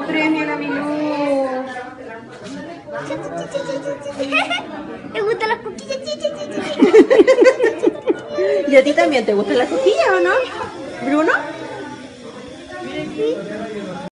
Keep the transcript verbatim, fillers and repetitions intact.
premio la Milú. ¿Te gustan las coquillas? ¿Y a ti también te gustan las cosquillas o no, Bruno?